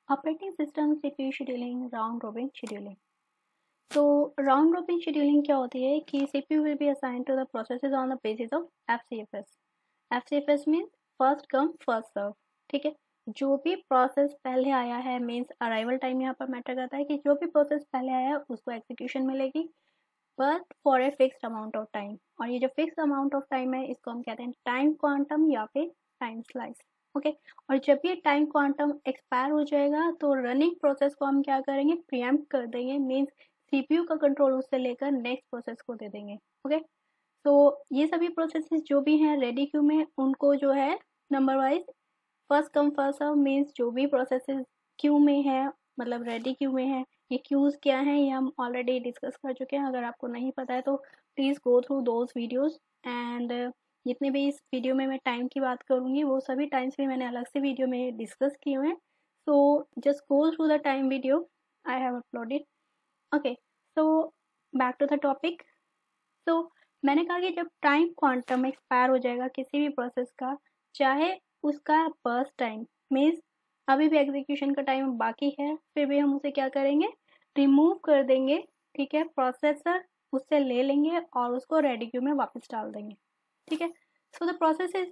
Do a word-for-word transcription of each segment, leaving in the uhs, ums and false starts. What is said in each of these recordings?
Operating system CPU scheduling, round robin scheduling. तो round robin scheduling क्या होती है कि CPU will be assigned to the processes on the basis of FCFS. FCFS means first come first serve. ठीक है, जो भी process पहले आया है मीन्स अराइवल टाइम यहाँ पर मैटर करता है कि जो भी प्रोसेस पहले आया है उसको एग्जीक्यूशन मिलेगी, but for a fixed amount of time. और ये जो फिक्स्ड अमाउंट ऑफ टाइम है इसको हम कहते हैं टाइम क्वांटम या फिर टाइम स्लाइस। ओके, और जब ये टाइम क्वांटम एक्सपायर हो जाएगा तो रनिंग प्रोसेस को हम क्या करेंगे, प्रीएम्प्ट कर देंगे, मीन्स सीपीयू का कंट्रोल उससे लेकर नेक्स्ट प्रोसेस को दे देंगे। ओके, तो ये सभी प्रोसेसेस जो भी हैं रेडी क्यू में उनको जो है number wise first come first serve, means जो भी प्रोसेसेस क्यू में है मतलब रेडी क्यू में है, ये क्यूज क्या हैं ये हम ऑलरेडी डिस्कस कर चुके हैं। अगर आपको नहीं पता है तो please go through those videos, and जितने भी इस वीडियो में मैं टाइम की बात करूँगी वो सभी टाइम्स भी मैंने अलग से वीडियो में डिस्कस किए हुए हैं। So just go through the time video I have uploaded. Okay, so back to the topic. So मैंने कहा कि जब टाइम क्वांटम एक्सपायर हो जाएगा किसी भी प्रोसेस का, चाहे उसका बर्स्ट टाइम मीन्स अभी भी एग्जीक्यूशन का टाइम बाकी है फिर भी हम उसे क्या करेंगे, रिमूव कर देंगे। ठीक है, प्रोसेसर उससे ले लेंगे और उसको रेडी क्यू में वापस डाल देंगे। ठीक है, so the process is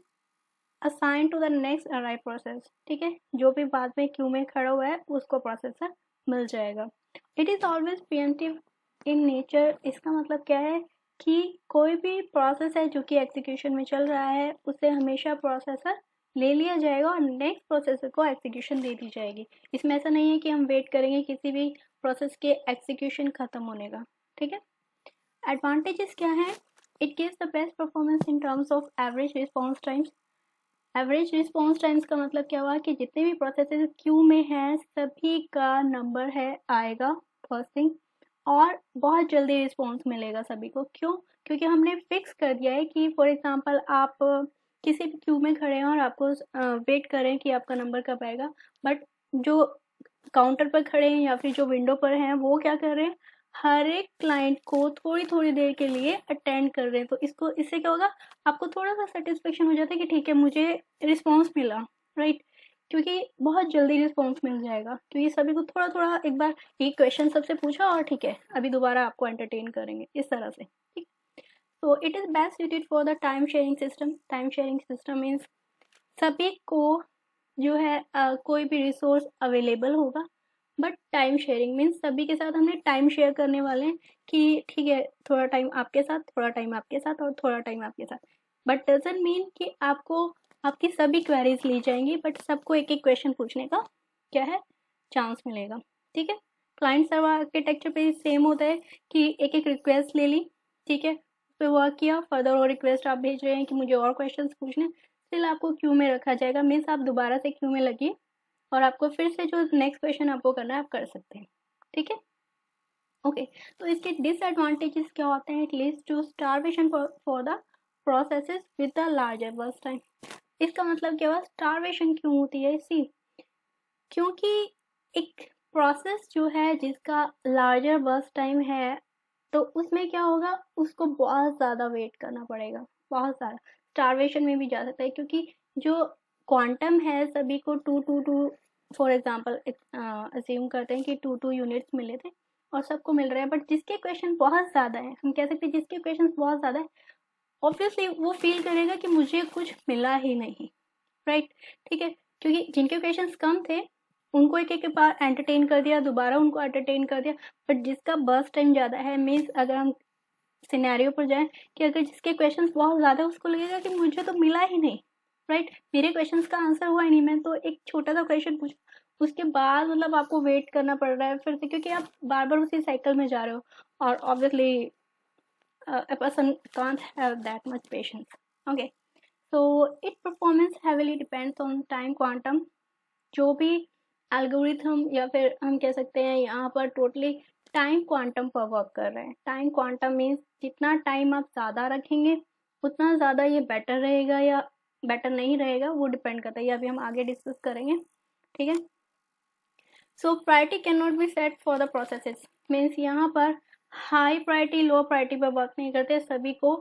assign to the next arrive process. ठीक है, जो भी बाद में क्यू में खड़ा हुआ है उसको प्रोसेसर मिल जाएगा। It is always preemptive in nature. इसका मतलब क्या है कि कोई भी प्रोसेस है जो कि एग्जीक्यूशन में चल रहा है उसे हमेशा प्रोसेसर ले लिया जाएगा और नेक्स्ट प्रोसेसर को एग्जीक्यूशन दे दी जाएगी। इसमें ऐसा नहीं है कि हम वेट करेंगे किसी भी प्रोसेस के एग्जीक्यूशन खत्म होने का। ठीक है, एडवांटेजेस क्या है, it gives the best performance in terms of average response times. Average response times का मतलब क्या हुआ कि जितने भी प्रोसेसेस क्यू में हैं सभी का नंबर है आएगा फर्स्ट थिंग, और बहुत जल्दी रिस्पॉन्स मिलेगा सभी को। क्यों, क्योंकि हमने फिक्स कर दिया है कि फॉर एग्जांपल आप किसी भी क्यू में खड़े हैं और आपको वेट करें कि आपका नंबर कब आएगा, बट जो काउंटर पर खड़े हैं या फिर जो विंडो पर हैं वो क्या कर रहे हैं, हर एक क्लाइंट को थोड़ी थोड़ी देर के लिए अटेंड कर रहे हैं। तो इसको इससे क्या होगा, आपको थोड़ा सा सेटिस्फेक्शन हो जाता है कि ठीक है मुझे रिस्पॉन्स मिला, राइट, क्योंकि बहुत जल्दी रिस्पॉन्स मिल जाएगा क्योंकि सभी को थोड़ा थोड़ा एक बार एक क्वेश्चन सबसे पूछा और ठीक है अभी दोबारा आपको एंटरटेन करेंगे इस तरह से। ठीक, तो it is best suited for the time sharing system. Time sharing system means सभी को जो है uh, कोई भी रिसोर्स अवेलेबल होगा, बट टाइम शेयरिंग मीन्स सभी के साथ हमने टाइम शेयर करने वाले हैं कि ठीक है थोड़ा टाइम आपके साथ, थोड़ा टाइम आपके साथ और थोड़ा टाइम आपके साथ। बट डजंट मीन कि आपको आपकी सभी क्वेरीज ली जाएंगी, बट सबको एक एक क्वेश्चन पूछने का क्या है चांस मिलेगा। ठीक है, क्लाइंट सर्वर आर्किटेक्चर पे सेम होता है कि एक एक रिक्वेस्ट ले ली, ठीक है, उस पर वर्क किया, फर्दर और रिक्वेस्ट आप भेज रहे हैं कि मुझे और क्वेश्चन पूछने, फिर आपको क्यू में रखा जाएगा। मीन्स आप दोबारा से क्यू में लगिए और आपको फिर से जो नेक्स्ट क्वेश्चन आपको करना है आप कर सकते हैं। ठीक है, ओके, तो इसके डिसएडवांटेजेस क्या होते हैं, it leads to starvation for the processes with the larger burst time. इसका मतलब क्या हुआ, स्टारवेशन क्यों होती है, सी क्योंकि एक प्रोसेस जो है जिसका लार्जर बर्स्ट टाइम है तो उसमें क्या होगा, उसको बहुत ज़्यादा वेट करना पड़ेगा, बहुत ज़्यादा स्टारवेशन में भी जा सकता है क्योंकि जो क्वांटम है सभी को two two two for example assume करते हैं कि टू टू यूनिट्स मिले थे और सबको मिल रहे हैं, बट जिसके क्वेश्चन बहुत ज़्यादा है, हम कह सकते हैं जिसके क्वेश्चन बहुत ज़्यादा है ऑब्वियसली वो फील करेगा कि मुझे कुछ मिला ही नहीं, राइट। ठीक है, क्योंकि जिनके क्वेश्चंस कम थे उनको एक एक बार एंटरटेन कर दिया, दोबारा उनको एंटरटेन कर दिया, बट जिसका बर्स्ट टाइम ज़्यादा है, मीन्स अगर हम सिनेरियो पर जाएं कि अगर जिसके क्वेश्चंस बहुत ज़्यादा है उसको लगेगा कि मुझे तो मिला ही नहीं, राइट, मेरे क्वेश्चंस का आंसर हुआ ही नहीं, मैं तो एक छोटा सा क्वेश्चन पूछा उसके बाद मतलब आपको वेट करना पड़ रहा है फिर से क्योंकि आप बार बार उसी साइकिल में जा रहे हो और obviously Uh, a person can't have that much patience. Okay, so its performance heavily depends on time quantum. जो भी एल्गोरिथम या फिर हम कह सकते हैं यहाँ पर टोटली टाइम क्वांटम पर वर्क कर रहे हैं। टाइम क्वांटम मीन्स जितना टाइम आप ज़्यादा रखेंगे उतना ज़्यादा ये बेटर रहेगा या बेटर नहीं रहेगा, वो डिपेंड करता है, ये अभी हम आगे डिस्कस करेंगे। ठीक है, so priority can not be set for the processes means यहाँ पर हाई प्रायोरिटी लो प्रायोरिटी पर वर्क नहीं करते, सभी को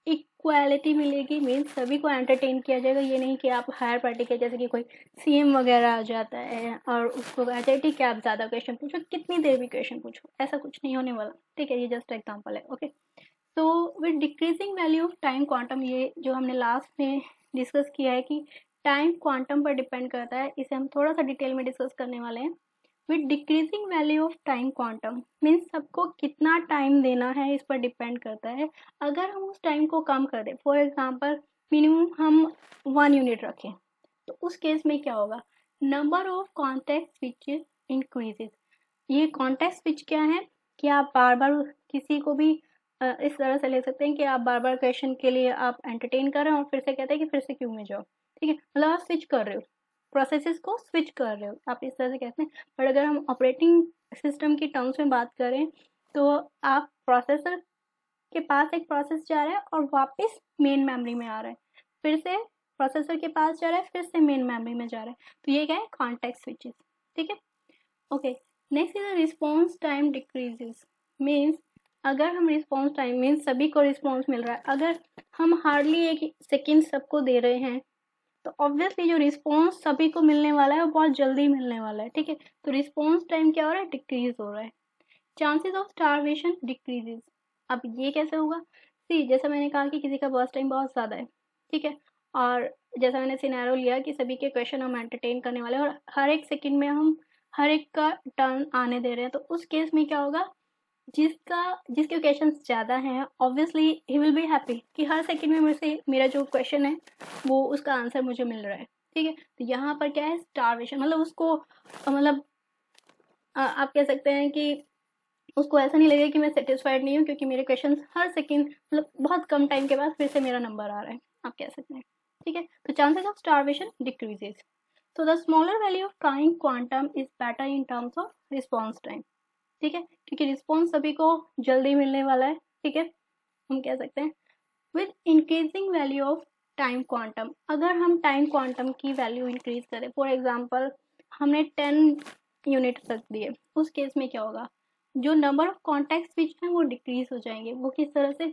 इक्वालिटी मिलेगी, मीन्स सभी को एंटरटेन किया जाएगा। ये नहीं कि आप हायर पार्टी के जैसे कि कोई सीएम वगैरह आ जाता है और उसको कहते हैं ठीक है आप ज़्यादा क्वेश्चन पूछो, कितनी देर भी क्वेश्चन पूछो, ऐसा कुछ नहीं होने वाला, ठीक है। ये जस्ट एग्जांपल है, ओके। तो with decreasing value of time quantum, ये जो हमने लास्ट में डिस्कस किया है कि टाइम क्वांटम पर डिपेंड करता है, इसे हम थोड़ा सा डिटेल में डिस्कस करने वाले हैं। With decreasing value of time quantum means सबको कितना टाइम देना है इस पर डिपेंड करता है। अगर हम उस टाइम को कम कर दें, फॉर एग्जांपल मिनिमम हम वन यूनिट रखें, तो उस केस में क्या होगा, number of context switch increases. ये कॉन्टेक्ट स्विच क्या है कि आप बार बार किसी को भी इस तरह से ले सकते हैं कि आप बार बार क्वेश्चन के लिए आप एंटरटेन कर रहे हो और फिर से कहते हैं कि फिर से क्यू में जाओ, ठीक है, मतलब आप स्विच कर रहे हो, प्रोसेसेस को स्विच कर रहे हो, आप इस तरह से कहते हैं। पर अगर हम ऑपरेटिंग सिस्टम की टर्म्स में बात करें तो आप प्रोसेसर के पास एक प्रोसेस जा रहा है और वापस मेन मेमोरी में आ रहा है, फिर से प्रोसेसर के पास जा रहा है, फिर से मेन मेमोरी में जा रहा है, तो ये क्या है, कॉन्टेक्स्ट स्विचेस, ठीक है, okay. Next is response time decreases, means अगर हम रिस्पॉन्स टाइम मीन्स सभी को रिस्पॉन्स मिल रहा है, अगर हम हार्डली एक सेकेंड सबको दे रहे हैं तो ऑब्वियसली जो रिस्पॉन्स सभी को मिलने वाला है वो बहुत जल्दी मिलने वाला है, ठीक है। तो रिस्पॉन्स टाइम क्या हो रहा है, डिक्रीज हो रहा है। चांसेस ऑफ स्टारवेशन डिक्रीजेस, अब ये कैसे होगा, सी जैसा मैंने कहा कि किसी का बर्स्ट टाइम बहुत ज़्यादा है, ठीक है, और जैसा मैंने सिनेरियो लिया कि सभी के क्वेश्चन हम एंटरटेन करने वाले हैं और हर एक सेकंड में हम हर एक का टर्न आने दे रहे हैं, तो उस केस में क्या होगा, जिसका जिसके क्वेश्चन ज़्यादा हैं ऑब्वियसली ही विल बी हैप्पी कि हर सेकंड में मुझसे मेरा जो क्वेश्चन है वो उसका आंसर मुझे मिल रहा है, ठीक है। तो यहाँ पर क्या है, स्टारवेशन, मतलब उसको मतलब आप कह सकते हैं कि उसको ऐसा नहीं लगेगा कि मैं सेटिस्फाइड नहीं हूँ क्योंकि मेरे क्वेश्चन हर सेकंड मतलब बहुत कम टाइम के बाद फिर से मेरा नंबर आ रहा है, आप कह सकते हैं, ठीक है। तो चांसेस ऑफ स्टारवेशन डिक्रीजेस, तो the smaller value of time quantum is better in terms of response time, ठीक है, क्योंकि रिस्पॉन्स सभी को जल्दी मिलने वाला है, ठीक है, हम कह सकते हैं। With increasing value of time quantum, अगर हम टाइम क्वांटम की वैल्यू इंक्रीज करें, फॉर एग्जांपल हमने टेन यूनिट रख दिए, उस केस में क्या होगा, जो नंबर ऑफ कॉन्टैक्ट स्विच हैं वो डिक्रीज हो जाएंगे। वो किस तरह से,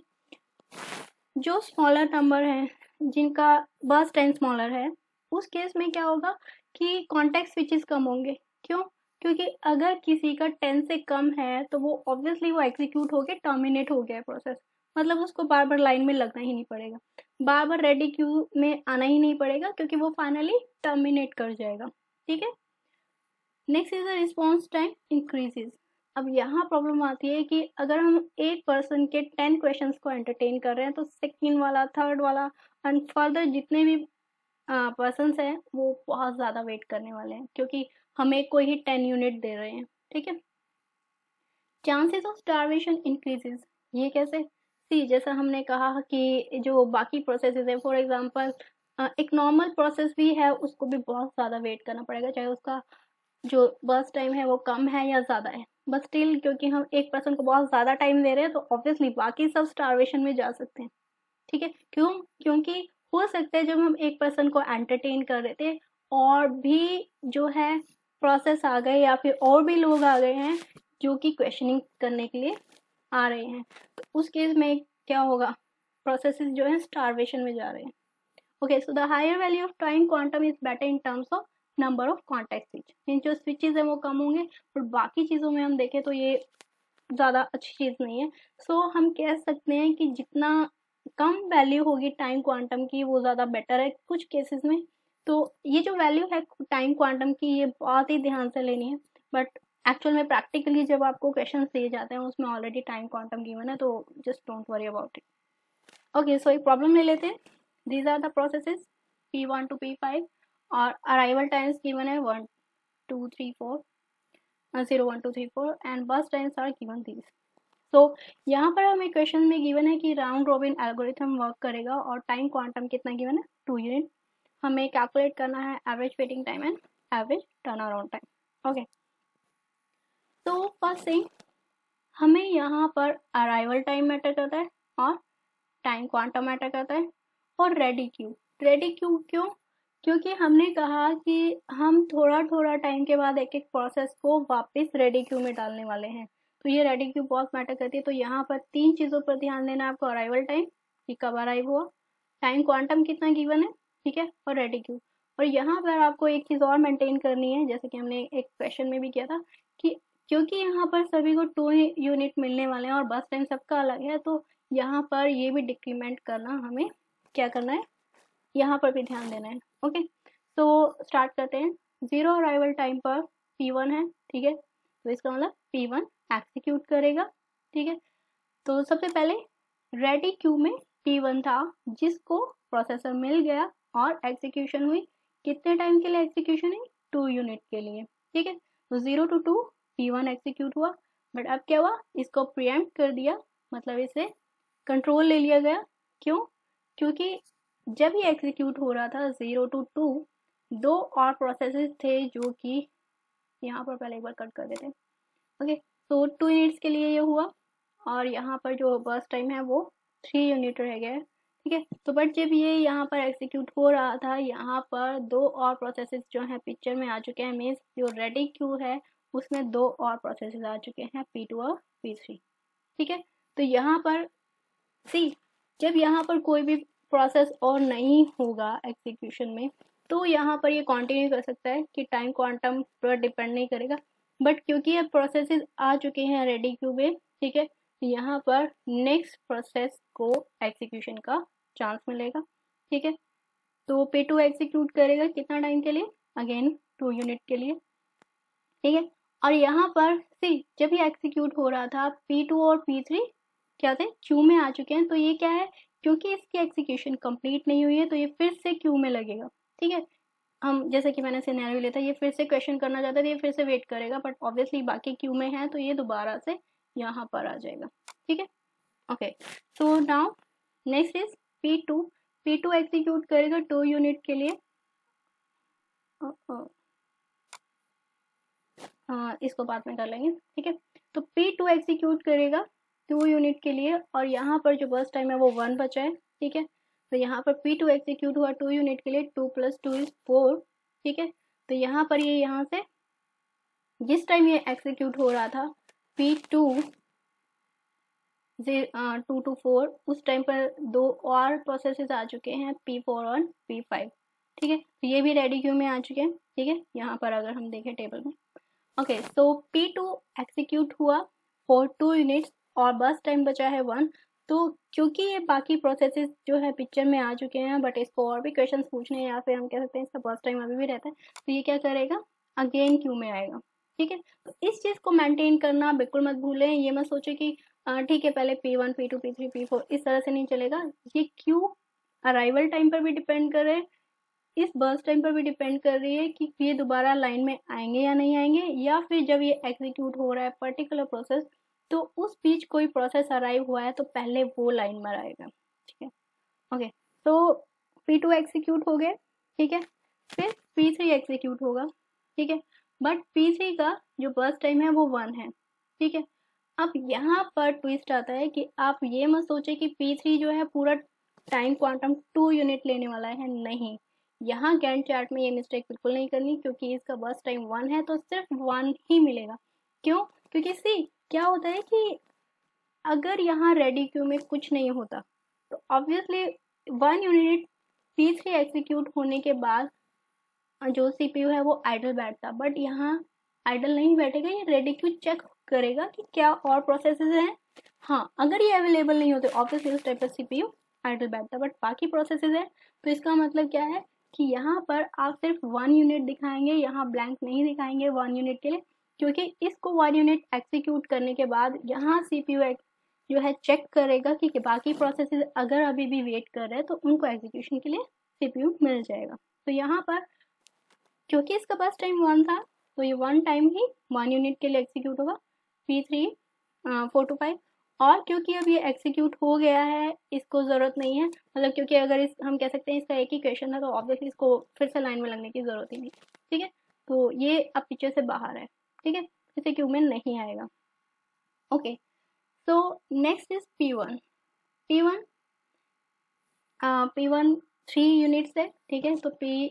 जो स्मॉलर नंबर है जिनका बर्स्ट टाइम स्मॉलर है, उस केस में क्या होगा कि कॉन्टैक्ट स्विचेस कम होंगे। क्यों, क्योंकि अगर किसी का टेन से कम है तो वो ऑब्वियसली वो एग्जीक्यूट हो गया, टर्मिनेट हो गया प्रोसेस, मतलब उसको बार बार लाइन में लगना ही नहीं पड़ेगा, बार बार रेडी क्यू में आना ही नहीं पड़ेगा क्योंकि वो फाइनली टर्मिनेट कर जाएगा, ठीक है। Next is the response time increases, अब यहाँ प्रॉब्लम आती है कि अगर हम एक पर्सन के टेन क्वेश्चंस को एंटरटेन कर रहे हैं तो सेकेंड वाला, थर्ड वाला एंड फर्दर जितने भी पर्सन्स हैं वो बहुत ज़्यादा वेट करने वाले हैं क्योंकि हम एक को ही टेन यूनिट दे रहे हैं, ठीक है। चांसेस ऑफ स्टारवेशन इंक्रीजेज, ये कैसे, सी जैसा हमने कहा कि जो बाकी प्रोसेसेस है, फॉर एग्जांपल एक नॉर्मल प्रोसेस भी है उसको भी बहुत ज़्यादा वेट करना पड़ेगा, चाहे उसका जो बर्स्ट टाइम है वो कम है या ज़्यादा है, बट स्टिल क्योंकि हम एक पर्सन को बहुत ज़्यादा टाइम दे रहे हैं तो ऑब्वियसली बाकी सब स्टारवेशन में जा सकते हैं, ठीक है। क्यों, क्योंकि हो सकता है जब हम एक पर्सन को एंटरटेन कर रहे थे और भी जो है प्रोसेस आ गए या फिर और भी लोग आ गए हैं जो कि क्वेश्चनिंग करने के लिए आ रहे हैं, तो उस केस में क्या होगा, प्रोसेसेस जो है स्टारवेशन में जा रहे हैं, okay. So the higher value of time quantum is better in terms of number of contact switch, इन जो स्विचेज है वो कम होंगे और बाकी चीज़ों में हम देखें तो ये ज़्यादा अच्छी चीज़ नहीं है। सो so, हम कह सकते हैं कि जितना कम वैल्यू होगी टाइम क्वांटम की वो ज़्यादा बेटर है कुछ केसेस में। तो ये जो वैल्यू है टाइम क्वांटम की ये बहुत ही ध्यान से लेनी है, बट एक्चुअल में प्रैक्टिकली जब आपको क्वेश्चन दिए जाते हैं उसमें ऑलरेडी टाइम क्वांटम गिवन है, तो just don't worry about it, okay. So एक प्रॉब्लम ले लेते हैं, these are the processes P one to P five और अराइवल टाइम्स गिवन है one two three four zero one two three four and burst times are given these. तो यहाँ पर हमें क्वेश्चन में गिवन है कि राउंड रॉबिन एल्गोरिथम वर्क करेगा और टाइम क्वांटम कितना गिवन है, टू यूनिट। हमें कैलकुलेट करना है average waiting time and average turn around time, okay. तो फर्स्ट थिंग हमें यहाँ पर अराइवल टाइम मैटर करता है और टाइम क्वांटम मैटर करता है और रेडी क्यू। रेडी क्यू क्यों, क्योंकि हमने कहा कि हम थोड़ा थोड़ा टाइम के बाद एक एक प्रोसेस को वापस रेडी क्यू में डालने वाले हैं, तो ये रेडी क्यू बहुत मैटर करती है। तो यहाँ पर तीन चीज़ों पर ध्यान देना है आपको, अराइवल टाइम, कि कब अराइव हुआ, टाइम क्वांटम कितना गिवन है, ठीक है, और रेडी क्यू। और यहाँ पर आपको एक चीज़ और मेंटेन करनी है, जैसे कि हमने एक क्वेश्चन में भी किया था कि क्योंकि यहाँ पर सभी को टू यूनिट मिलने वाले हैं और बस टाइम सबका अलग है, तो यहाँ पर ये भी डिक्रीमेंट करना हमें क्या करना है, यहाँ पर भी ध्यान देना है। ओके, तो स्टार्ट करते हैं। जीरो अराइवल टाइम पर पी वन है, ठीक है, तो इसका मतलब पी वन एक्सिक्यूट करेगा, ठीक है। तो सबसे पहले रेडी क्यू में पी वन था जिसको प्रोसेसर मिल गया और एग्जीक्यूशन हुई, कितने टाइम के लिए एग्जीक्यूशन हुई, टू यूनिट के लिए, ठीक है। तो zero two two P one execute हुआ, बट अब क्या हुआ, इसको प्रीएम्प्ट कर दिया, मतलब इसे कंट्रोल ले लिया गया। क्यों, क्योंकि जब ये एग्जीक्यूट हो रहा था जीरो टू टू, दो और प्रोसेसेस थे जो कि यहाँ पर पहले एक बार कट कर देते हैं। ओके, तो टू यूनिट्स के लिए ये हुआ और यहाँ पर जो बर्स्ट टाइम है वो थ्री यूनिट रह गया है, ठीक है। तो बट जब ये यहाँ पर एग्जीक्यूट हो रहा था, यहाँ पर दो और प्रोसेसेस जो है पिक्चर में आ चुके हैं, मीन्स जो रेडी क्यू है उसमें दो और प्रोसेसेस आ चुके हैं, पी टू और पी थ्री, ठीक है। तो यहाँ पर सी जब यहाँ पर कोई भी प्रोसेस और नहीं होगा एग्जीक्यूशन में, तो यहाँ पर ये कंटिन्यू कर सकता है कि टाइम क्वांटम पर डिपेंड नहीं करेगा। बट क्योंकि ये प्रोसेसेस आ चुके हैं रेडी क्यू में, ठीक है, यहाँ पर नेक्स्ट प्रोसेस को एग्जीक्यूशन का चांस मिलेगा, ठीक है। तो पी टू एग्जीक्यूट करेगा कितना टाइम के लिए, अगेन टू यूनिट के लिए, ठीक है। और यहाँ पर सी जब ये एग्जीक्यूट हो रहा था पी टू और पी थ्री क्या थे, क्यू में आ चुके हैं, तो ये क्या है, क्योंकि इसकी एग्जीक्यूशन कंप्लीट नहीं हुई है तो ये फिर से क्यू में लगेगा, ठीक है। हम जैसे कि मैंने सिनेरियो लिया था, ये फिर से क्वेश्चन करना चाहता था, ये फिर से वेट करेगा, बट ऑब्वियसली बाकी क्यू में है तो ये दोबारा से यहाँ पर आ जाएगा, ठीक है। Okay, so now next is P two. P two execute करेगा टू यूनिट के लिए, हाँ इसको बाद में कर लेंगे, ठीक है। तो पी टू एग्जीक्यूट करेगा टू यूनिट के लिए और यहाँ पर जो बर्स्ट टाइम है वो वन बचा है, ठीक है। तो यहाँ पर पी टू एग्जीक्यूट हुआ टू यूनिट के लिए, two plus two is four, ठीक है। तो यहाँ पर ये यहाँ से जिस टाइम ये एग्जीक्यूट हो रहा था P two two two four, उस टाइम पर दो और प्रोसेसेस आ चुके हैं, पी फोर और पी फाइव, ठीक है। तो ये भी रेडी क्यू में आ चुके हैं, ठीक है, यहाँ पर अगर हम देखें टेबल में। Okay, so P two execute हुआ फॉर टू यूनिट्स और बस टाइम बचा है वन। तो क्योंकि ये बाकी प्रोसेसेस जो है पिक्चर में आ चुके हैं, बट इसको और भी क्वेश्चंस पूछने हैं या फिर हम कह सकते हैं इसका बस टाइम अभी भी रहता है, तो ये क्या करेगा, अगेन क्यू में आएगा, ठीक है। तो इस चीज़ को मेंटेन करना बिल्कुल मत भूलें, ये मत सोचे कि ठीक है पहले P one P two P three P four, इस तरह से नहीं चलेगा। ये क्यू अराइवल टाइम पर भी डिपेंड कर रहे हैं, इस बर्स्ट टाइम पर भी डिपेंड कर रही है कि ये दोबारा लाइन में आएंगे या नहीं आएंगे, या फिर जब ये एग्जीक्यूट हो रहा है पर्टिकुलर प्रोसेस तो उस बीच कोई प्रोसेस अराइव हुआ है तो पहले वो लाइन में आएगा, ठीक है। ओके, तो पी टू एग्जीक्यूट हो गए, ठीक है, फिर पी थ्री एग्जीक्यूट होगा, ठीक है, बट पी थ्री का जो बर्स्ट टाइम है वो वन है, ठीक है। अब यहाँ पर ट्विस्ट आता है कि आप ये मत सोचे कि पी थ्री जो है पूरा टाइम क्वांटम टू यूनिट लेने वाला है, नहीं, यहाँ गैंट चार्ट में ये मिस्टेक बिल्कुल नहीं करनी, क्योंकि इसका बर्स्ट टाइम वन है तो सिर्फ वन ही मिलेगा। क्यों, क्योंकि सी क्या होता है कि अगर यहाँ रेडी क्यू में कुछ नहीं होता तो obviously one unit P three execute होने के बाद जो सीपीयू है वो आइडल बैठता, बट यहाँ आइडल नहीं बैठेगा, ये रेडी क्यू चेक करेगा कि क्या और प्रोसेसेस हैं। हाँ, अगर ये अवेलेबल नहीं होते ऑब्वियसली उस टाइप पर सीपीयू आइडल बैठता, बट बाकी प्रोसेसेस है तो इसका मतलब क्या है कि यहाँ पर आप सिर्फ वन यूनिट दिखाएंगे, यहाँ ब्लैंक नहीं दिखाएंगे वन यूनिट के लिए, क्योंकि इसको वन यूनिट एग्जीक्यूट करने के बाद यहाँ सीपीयू जो है चेक करेगा कि बाकी प्रोसेसेस अगर अभी भी वेट कर रहे हैं तो उनको एग्जीक्यूशन के लिए सीपीयू मिल जाएगा। तो यहाँ पर क्योंकि इसका बस टाइम वन था तो ये वन टाइम ही वन यूनिट के लिए एग्जीक्यूट होगा, P three four two five, और क्योंकि अब ये एग्जीक्यूट हो गया है इसको ज़रूरत नहीं है, मतलब क्योंकि अगर इस हम कह सकते हैं इसका एक ही क्वेश्चन है तो ऑब्वियसली इसको फिर से लाइन में लगने की ज़रूरत ही नहीं, ठीक है। तो ये अब पिक्चर से बाहर है, ठीक है, इसे क्यू में नहीं आएगा। Okay, so next is P one. P one P one three units है, ठीक है, तो पी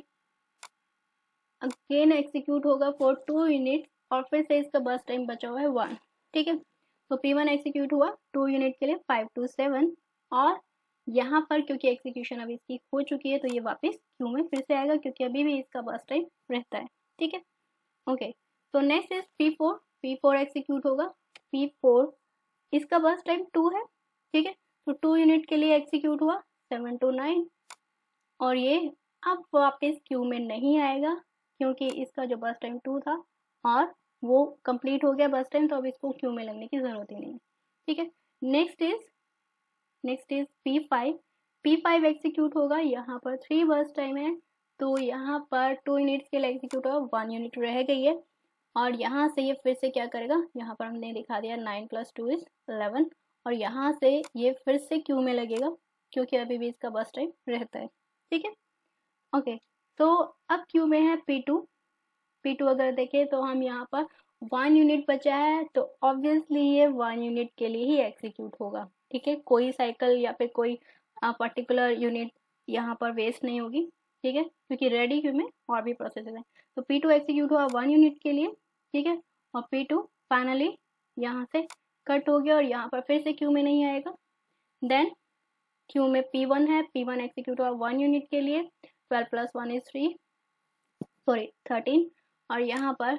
अगेन एग्जीक्यूट होगा फॉर टू यूनिट और फिर से इसका बस टाइम बचा हुआ है वन, ठीक है। तो पी वन एग्जीक्यूट हुआ टू यूनिट के लिए फाइव टू सेवन, और यहाँ पर क्योंकि एग्जीक्यूशन अभी इसकी हो चुकी है तो ये वापस क्यू में फिर से आएगा क्योंकि अभी भी इसका बर्स्ट टाइम रहता है, ठीक है। ओके, तो next is P four. P four execute होगा। पी फोर इसका बर्स्ट टाइम टू है, ठीक है, तो टू यूनिट के लिए एग्जीक्यूट हुआ सेवन टू नाइन, और ये अब वापस क्यू में नहीं आएगा क्योंकि इसका जो बर्स्ट टाइम टू था और वो कंप्लीट हो गया बर्स्ट टाइम, तो अब इसको क्यू में लगने की जरूरत ही नहीं है, ठीक है। Next is next is P five. P five execute होगा, यहाँ पर थ्री बर्स्ट टाइम है तो यहाँ पर टू यूनिट्स के लिए एग्जीक्यूट होगा, वन यूनिट रह गई है, और यहाँ से ये फिर से क्या करेगा, यहाँ पर हमने दिखा दिया nine plus two is eleven, और यहाँ से ये फिर से क्यू में लगेगा क्योंकि अभी भी इसका बर्स्ट टाइम रहता है, ठीक है। ओके, तो अब क्यू में है पी टू। पी टू अगर देखें तो हम यहाँ पर वन यूनिट बचा है तो ऑब्वियसली ये वन यूनिट के लिए ही एग्जीक्यूट होगा, ठीक है, कोई साइकिल या फिर कोई पर्टिकुलर यूनिट यहाँ पर वेस्ट नहीं होगी, ठीक है, क्योंकि रेडी क्यू में और भी प्रोसेसेस हैं। तो पी टू एग्जीक्यूट हुआ वन यूनिट के लिए, ठीक है, और पी टू फाइनली यहाँ से कट हो गया और यहाँ पर फिर से क्यू में नहीं आएगा। देन क्यू में पी वन है, पी वन एग्जीक्यूट हुआ वन यूनिट के लिए, twelve plus one is three sorry thirteen, और यहाँ पर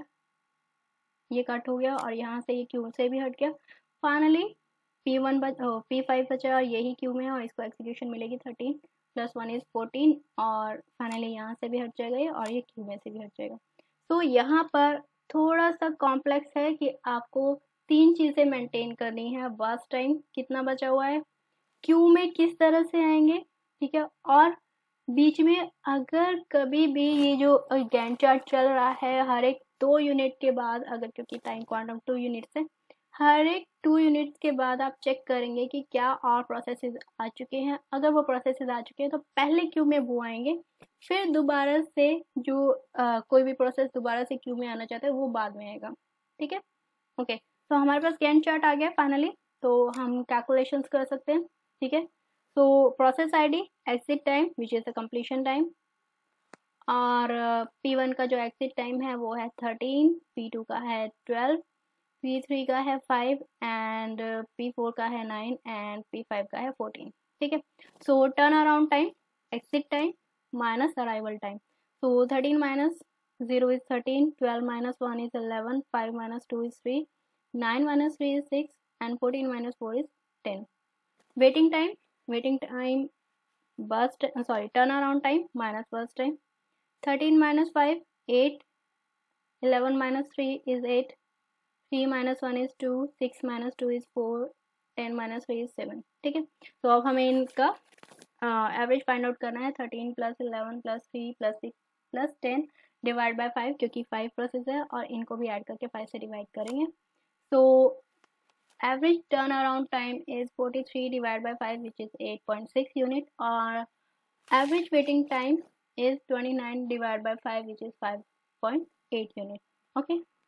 ये कट हो गया और यहाँ से ये क्यू से भी हट गया। फाइनली पी वन बच पी फाइव बचा और यही क्यू में है और इसको एग्जीक्यूशन मिलेगी thirteen plus one is fourteen, और फाइनली यहाँ से भी हट जाएगा ये और ये क्यू में से भी हट जाएगा। तो यहाँ पर थोड़ा सा कॉम्प्लेक्स है कि आपको तीन चीज़ें मेंटेन करनी है। बर्स्ट टाइम कितना बचा हुआ है, क्यू में किस तरह से आएंगे, ठीक है, और बीच में अगर कभी भी ये जो गैंट चार्ट चल रहा है हर एक दो यूनिट के बाद, अगर क्योंकि टाइम क्वांटम टू यूनिट्स है, हर एक टू यूनिट्स के बाद आप चेक करेंगे कि क्या और प्रोसेसेस आ चुके हैं। अगर वो प्रोसेसेस आ चुके हैं तो पहले क्यू में वो आएंगे, फिर दोबारा से जो आ, कोई भी प्रोसेस दोबारा से क्यू में आना चाहता है वो बाद में आएगा, ठीक है। ओके, तो हमारे पास गैंट चार्ट आ गया फाइनली, तो हम कैलकुलेशंस कर सकते हैं, ठीक है। तो process ID, exit time which is the completion time, और पी वन का जो एग्जिट टाइम है वो है थर्टीन, पी टू का है ट्वेल्व, पी थ्री का है फाइव, एंड पी फोर का है नाइन, एंड पी फाइव का है फोर्टीन, ठीक है। So turn around time, exit time minus arrival time, so thirteen minus zero is thirteen, twelve minus one is eleven, five minus two is three, nine minus three is six, and fourteen minus four is ten. Waiting time, waiting time burst sorry turn around time minus burst time, thirteen minus five eight, eleven minus three is eight, three minus one is two, six minus two is four, ten minus three is seven, ठीक है। तो अब हमें इनका average find out करना है, thirteen plus eleven plus three plus six plus ten divide by five, क्योंकि five process है और इनको भी ऐड करके फाइव से डिवाइड करेंगे। तो average turnaround time is forty-three divided by five, which is eight point six unit, or average waiting time is twenty-nine divided by five, which is five point eight unit, okay।